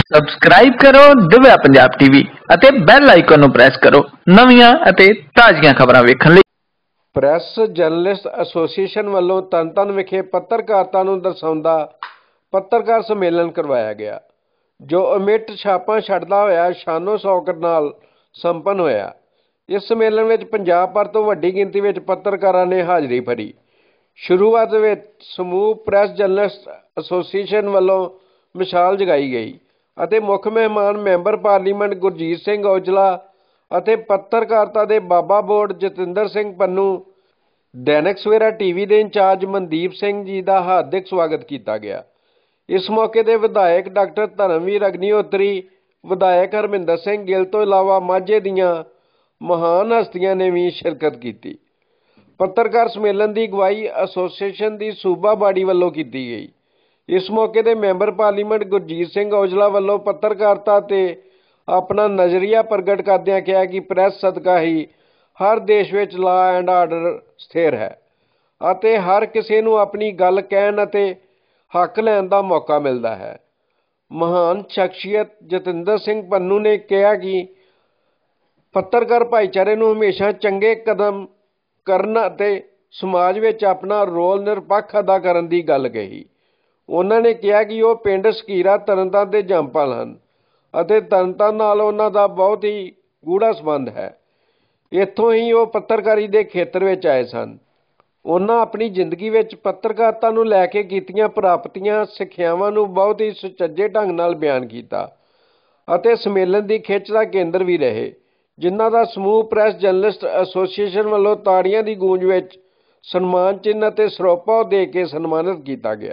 Subscribe ਕਰੋ Divya Punjab TV ਅਤੇ bell icon ਨੂੰ ਪ੍ਰੈਸ ਕਰੋ ਨਵੀਆਂ ਅਤੇ ਤਾਜ਼ੀਆਂ ਖਬਰਾਂ ਵੇਖਣ ਲਈ। ਪ੍ਰੈਸ ਜਰਨਲਿਸਟ ਐਸੋਸੀਏਸ਼ਨ ਵੱਲੋਂ ਤਰਨਤਾਰਨ ਵਿਖੇ ਪੱਤਰਕਾਰਤਾ ਨੂੰ ਦਰਸਾਉਂਦਾ ਪੱਤਰਕਾਰ ਸੰਮੇਲਨ ਕਰਵਾਇਆ ਗਿਆ, ਜੋ ਅਮਿੱਟ ਛਾਪਾਂ ਛੱਡਦਾ ਹੋਇਆ ਸ਼ਾਨੋ ਸ਼ੌਕਤ ਨਾਲ ਸੰਪੰਨ ਹੋਇਆ। ਇਸ ਸੰਮੇਲਨ ਵਿੱਚ ਪੰਜਾਬ ਭਰ ਤੋਂ ਵੱਡੀ ਗਿਣਤੀ ਵਿੱਚ ਪੱਤਰਕਾਰਾਂ ਨੇ ਹਾਜ਼ਰੀ ਭਰੀ। ਸ਼ੁਰੂਆਤ ਵਿੱਚ ਸਮੂਹ ਪ੍ਰੈਸ ਜਰਨਲਿਸਟ ਐਸੋਸੀਏਸ਼ਨ ਵੱਲੋਂ ਮਿਸਾਲ ਜਗਾਈ ਗਈ ਅਤੇ ਮੁੱਖ ਮਹਿਮਾਨ ਮੈਂਬਰ ਪਾਰਲੀਮੈਂਟ ਗੁਰਜੀਤ ਸਿੰਘ ਔਜਲਾ ਅਤੇ ਪੱਤਰਕਾਰਤਾ ਦੇ ਬਾਬਾ ਬੋਰਡ ਜਤਿੰਦਰ ਸਿੰਘ ਪੰਨੂ, ਦੈਨਿਕ ਸਵੇਰਾ ਟੀਵੀ ਦੇ ਇੰਚਾਰਜ ਮਨਦੀਪ ਸਿੰਘ ਜੀ ਦਾ ਹਾਰਦਿਕ ਸਵਾਗਤ ਕੀਤਾ ਗਿਆ। ਇਸ ਮੌਕੇ ਤੇ ਵਿਧਾਇਕ ਡਾਕਟਰ ਧਰਮਵੀਰ ਅਗਨੀਹੋਤਰੀ, ਵਿਧਾਇਕ ਹਰਮਿੰਦਰ ਸਿੰਘ ਗਿੱਲ ਤੋਂ ਇਲਾਵਾ ਮਾਝੇ ਦੀਆਂ ਮਹਾਨ ਹਸਤੀਆਂ ਨੇ ਵੀ ਸ਼ਿਰਕਤ ਕੀਤੀ। ਪੱਤਰਕਾਰ ਸੰਮੇਲਨ ਦੀ ਅਗਵਾਈ ਐਸੋਸੀਏਸ਼ਨ ਦੀ ਸੂਬਾ ਬਾਡੀ ਵੱਲੋਂ ਕੀਤੀ ਗਈ। ਇਸ ਮੌਕੇ ਤੇ ਮੈਂਬਰ ਪਾਰਲੀਮੈਂਟ ਗੁਰਜੀਤ ਸਿੰਘ ਔਜਲਾ ਵੱਲੋਂ ਪੱਤਰਕਾਰਤਾ ਤੇ ਆਪਣਾ ਨਜ਼ਰੀਆ ਪ੍ਰਗਟ ਕਰਦਿਆਂ ਕਿਹਾ ਕਿ ਪ੍ਰੈਸ ਸਦਕਾ ਹੀ ਹਰ ਦੇਸ਼ ਵਿੱਚ ਲਾਅ ਐਂਡ ਆਰਡਰ ਸਥਿਰ ਹੈ ਅਤੇ ਹਰ ਕਿਸੇ ਨੂੰ ਆਪਣੀ ਗੱਲ ਕਹਿਣ ਅਤੇ ਹੱਕ ਲੈਣ ਦਾ ਮੌਕਾ ਮਿਲਦਾ ਹੈ। ਮਹਾਨ ਸ਼ਖਸੀਅਤ ਜਤਿੰਦਰ ਸਿੰਘ ਪੰਨੂ ਨੇ ਕਿਹਾ ਕਿ ਪੱਤਰਕਾਰ ਭਾਈਚਾਰੇ ਨੂੰ ਹਮੇਸ਼ਾ ਚੰਗੇ ਕਦਮ ਕਰਨ ਅਤੇ ਸਮਾਜ ਵਿੱਚ ਆਪਣਾ ਰੋਲ ਨਿਰਪੱਖ ਅਦਾ ਕਰਨ ਦੀ ਗੱਲ ਕਹੀ। ਉਹਨਾਂ ਨੇ ਕਿਹਾ ਕਿ ਉਹ ਪਿੰਡ ਸਕੀਰਾ ਤਰਨਤਾਰਨ ਦੇ ਜੰਮਪਲ ਹਨ ਅਤੇ ਤਰਨਤਾਰਨ ਨਾਲ ਉਹਨਾਂ ਦਾ ਬਹੁਤ ਹੀ ਗੂੜਾ ਸੰਬੰਧ ਹੈ। ਇੱਥੋਂ ਹੀ ਉਹ ਪੱਤਰਕਾਰੀ ਦੇ ਖੇਤਰ ਵਿੱਚ ਆਏ ਸਨ। ਉਹਨਾਂ ਆਪਣੀ ਜ਼ਿੰਦਗੀ ਵਿੱਚ ਪੱਤਰਕਾਰਤਾ ਨੂੰ ਲੈ ਕੇ ਕੀਤੀਆਂ ਪ੍ਰਾਪਤੀਆਂ, ਸਿੱਖਿਆਵਾਂ ਨੂੰ ਬਹੁਤ ਹੀ ਸੁਚੱਜੇ ਢੰਗ ਨਾਲ ਬਿਆਨ ਕੀਤਾ ਅਤੇ ਸੰਮੇਲਨ ਦੀ ਖਿੱਚ ਦਾ ਕੇਂਦਰ ਵੀ ਰਹੇ, ਜਿਨ੍ਹਾਂ ਦਾ ਸਮੂਹ ਪ੍ਰੈਸ ਜਰਨਲਿਸਟ ਐਸੋਸੀਏਸ਼ਨ ਵੱਲੋਂ ਤਾੜੀਆਂ ਦੀ ਗੂੰਜ ਵਿੱਚ ਸਨਮਾਨ ਚਿੰਨ੍ਹ ਅਤੇ ਸਰੋਪਾ ਦੇ ਕੇ ਸਨਮਾਨਿਤ ਕੀਤਾ ਗਿਆ।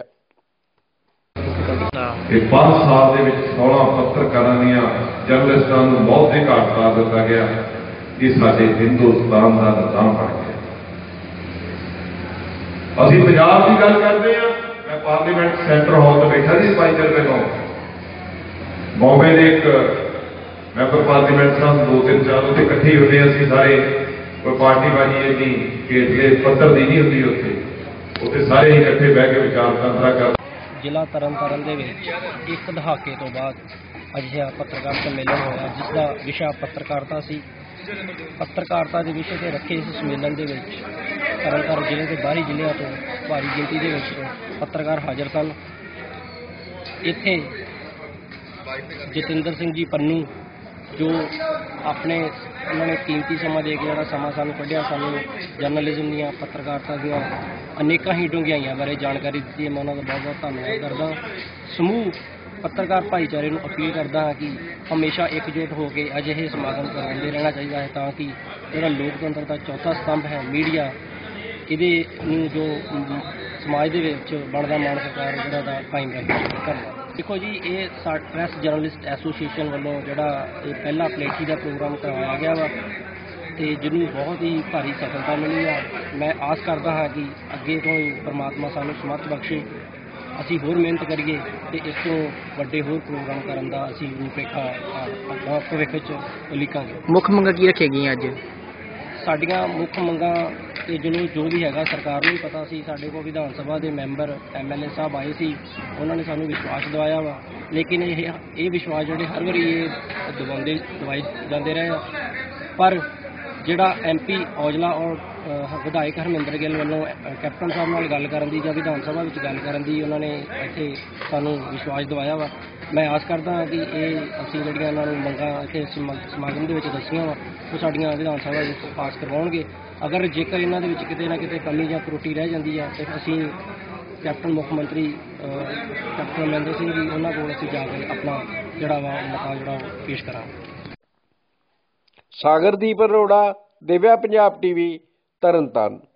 5 ਸਾਲ ਦੇ ਵਿੱਚ 16 ਪੱਤਰਕਾਰਾਂ ਦੀਆਂ ਜਰਨਲਿਸਟਾਂ ਨੂੰ ਬਹੁਤ ਹੀ ਘਾਟ ਪਾ ਦਿੱਤਾ ਗਿਆ। ਇਹ ਸਾਡੇ ਹਿੰਦੁਸਤਾਨ ਦਾ ਨਿਜ਼ਾਮ ਬਣ ਗਿਆ। ਅਸੀਂ ਪੰਜਾਬ ਦੀ ਗੱਲ ਕਰਦੇ ਹਾਂ। ਮੈਂ ਪਾਰਲੀਮੈਂਟ ਸੈਂਟਰ ਹਾਲ ਤੇ ਬੈਠਾ ਸੀ 5 ਦਿਨ ਪਹਿਲਾਂ। ਬੰਬੇ ਦੇ ਇੱਕ ਮੈਂਬਰ ਪਾਰਲੀਮੈਂਟ ਸਾਹਿਬ 2-3-4 ਉੱਥੇ ਇਕੱਠੇ ਹੁੰਦੇ ਅਸੀਂ ਸਾਰੇ। ਕੋਈ ਪਾਰਟੀਬਾਜ਼ੀ ਇੰਨੀ ਹੇਠਲੇ ਪੱਧਰ ਦੀ ਨਹੀਂ ਹੁੰਦੀ ਉੱਥੇ ਸਾਰੇ ਹੀ ਇਕੱਠੇ ਬਹਿ ਕੇ ਵਿਚਾਰ ਵਟਾਂਦਰਾ ਕਰਦੇ। ਜ਼ਿਲ੍ਹਾ ਤਰਨਤਾਰਨ ਦੇ ਵਿੱਚ ਇੱਕ ਦਹਾਕੇ ਤੋਂ ਬਾਅਦ ਅਜਿਹਾ ਪੱਤਰਕਾਰ ਸੰਮੇਲਨ ਹੋਇਆ, ਜਿਸ ਦਾ ਵਿਸ਼ਾ ਪੱਤਰਕਾਰਤਾ ਸੀ। ਪੱਤਰਕਾਰਤਾ ਦੇ ਵਿਸ਼ੇ 'ਤੇ ਰੱਖੇ ਇਸ ਸੰਮੇਲਨ ਦੇ ਵਿੱਚ ਤਰਨਤਾਰਨ ਜ਼ਿਲ੍ਹੇ ਦੇ ਬਾਹਰੀ ਜ਼ਿਲ੍ਹਿਆਂ ਤੋਂ ਭਾਰੀ ਗਿਣਤੀ ਦੇ ਵਿੱਚ ਪੱਤਰਕਾਰ ਹਾਜ਼ਰ ਸਨ। ਇੱਥੇ ਜਤਿੰਦਰ ਸਿੰਘ ਜੀ ਪੰਨੂ, ਜੋ ਉਹਨਾਂ ਨੇ ਕੀਮਤੀ ਸਮਾਂ ਦੇ ਕੇ ਜਿਹੜਾ ਸਮਾਂ ਸਾਨੂੰ ਕੱਢਿਆ, ਸਾਨੂੰ ਜਰਨਲਿਜ਼ਮ ਦੀਆਂ, ਪੱਤਰਕਾਰਤਾ ਦੀਆਂ ਅਨੇਕਾਂ ਹੀ ਡੂੰਘਾਈਆਂ ਬਾਰੇ ਜਾਣਕਾਰੀ ਦਿੱਤੀ ਹੈ। ਮੈਂ ਉਹਨਾਂ ਦਾ ਬਹੁਤ ਬਹੁਤ ਧੰਨਵਾਦ ਕਰਦਾ। ਸਮੂਹ ਪੱਤਰਕਾਰ ਭਾਈਚਾਰੇ ਨੂੰ ਅਪੀਲ ਕਰਦਾ ਹਾਂ ਕਿ ਹਮੇਸ਼ਾ ਇਕਜੁੱਟ ਹੋ ਕੇ ਅਜਿਹੇ ਸਮਾਗਮ ਕਰਵਾਉਂਦੇ ਰਹਿਣਾ ਚਾਹੀਦਾ ਹੈ, ਤਾਂ ਕਿ ਜਿਹੜਾ ਲੋਕਤੰਤਰ ਦਾ ਚੌਥਾ ਸਤੰਭ ਹੈ ਮੀਡੀਆ, ਇਹਦੇ ਨੂੰ ਜੋ ਸਮਾਜ ਦੇ ਵਿੱਚ ਬਣਦਾ ਮਾਣ ਸਤਿਕਾਰ ਜਿਹੜਾ ਦਾ ਕਾਇਮ ਰੱਖਣਾ। ਦੇਖੋ ਜੀ, ਇਹ ਪ੍ਰੈਸ ਜਰਨਲਿਸਟ ਐਸੋਸੀਏਸ਼ਨ ਵੱਲੋਂ ਜਿਹੜਾ ਇਹ ਪਹਿਲਾ ਪਲੇਠੀ ਦਾ ਪ੍ਰੋਗਰਾਮ ਕਰਵਾਇਆ ਗਿਆ ਵਾ ਅਤੇ ਜਿਹਨੂੰ ਬਹੁਤ ਹੀ ਭਾਰੀ ਸਫਲਤਾ ਮਿਲੀ ਆ। ਮੈਂ ਆਸ ਕਰਦਾ ਹਾਂ ਕਿ ਅੱਗੇ ਤੋਂ ਹੀ ਪਰਮਾਤਮਾ ਸਾਨੂੰ ਸਮਰਥ ਬਖਸ਼ੇ, ਅਸੀਂ ਹੋਰ ਮਿਹਨਤ ਕਰੀਏ ਅਤੇ ਇਸ ਤੋਂ ਵੱਡੇ ਹੋਰ ਪ੍ਰੋਗਰਾਮ ਕਰਨ ਦਾ ਅਸੀਂ ਰੂਪਰੇਖਾ ਭਵਿੱਖ 'ਚ ਉਲੀਕਾਂਗੇ। ਮੁੱਖ ਮੰਗਾਂ ਕੀ ਰੱਖੀਆਂ ਗਈਆਂ ਅੱਜ? ਸਾਡੀਆਂ ਮੁੱਖ ਮੰਗਾਂ ਤੇ ਜੋ ਵੀ ਹੈਗਾ ਸਰਕਾਰ ਨੂੰ ਵੀ ਪਤਾ ਸੀ। ਸਾਡੇ ਕੋਲ ਵਿਧਾਨ ਸਭਾ ਦੇ ਮੈਂਬਰ MLA ਸਾਹਿਬ ਆਏ ਸੀ, ਉਹਨਾਂ ਨੇ ਸਾਨੂੰ ਵਿਸ਼ਵਾਸ ਦਿਵਾਇਆ ਵਾ, ਲੇਕਿਨ ਇਹ ਵਿਸ਼ਵਾਸ ਜਿਹੜੇ ਹਰ ਵਾਰੀ ਇਹ ਦਵਾਏ ਜਾਂਦੇ ਰਹੇ ਆ। ਪਰ ਜਿਹੜਾ MP ਔਜਲਾ ਔਰ ਵਿਧਾਇਕ ਹਰਮਿੰਦਰ ਗਿੱਲ ਵੱਲੋਂ ਕੈਪਟਨ ਸਾਹਿਬ ਨਾਲ ਗੱਲ ਕਰਨ ਦੀ ਜਾਂ ਵਿਧਾਨ ਸਭਾ ਵਿੱਚ ਗੱਲ ਕਰਨ ਦੀ ਉਹਨਾਂ ਨੇ ਇੱਥੇ ਸਾਨੂੰ ਵਿਸ਼ਵਾਸ ਦਿਵਾਇਆ ਵਾ। ਮੈਂ ਆਸ ਕਰਦਾ ਹਾਂ ਕਿ ਇਹ ਅਸੀਂ ਜਿਹੜੀਆਂ ਇਹਨਾਂ ਨੂੰ ਮੰਗਾਂ ਇੱਥੇ ਸਮਾਗਮ ਦੇ ਵਿੱਚ ਦੱਸੀਆਂ ਵਾ, ਉਹ ਸਾਡੀਆਂ ਵਿਧਾਨ ਸਭਾ ਵਿੱਚ ਪਾਸ ਕਰਵਾਉਣਗੇ। ਅਗਰ ਜੇਕਰ ਇਹਨਾਂ ਦੇ ਵਿੱਚ ਕਿਤੇ ਨਾ ਕਿਤੇ ਕਮੀ ਜਾਂ ਤਰੁੱਟੀ ਰਹਿ ਜਾਂਦੀ ਹੈ ਤਾਂ ਅਸੀਂ ਕੈਪਟਨ ਮੁੱਖ ਮੰਤਰੀ ਕੈਪਟਨ ਅਮਰਿੰਦਰ ਸਿੰਘ ਜੀ, ਉਹਨਾਂ ਕੋਲ ਅਸੀਂ ਜਾ ਕੇ ਆਪਣਾ ਜਿਹੜਾ ਵਾ ਮਤਾ ਜਿਹੜਾ ਉਹ ਪੇਸ਼ ਕਰਾਂਗੇ। ਸਾਗਰਦੀਪ ਅਰੋੜਾ, ਦਿਵਿਆ ਪੰਜਾਬ ਟੀਵੀ, ਤਰਨਤਾਰਨ।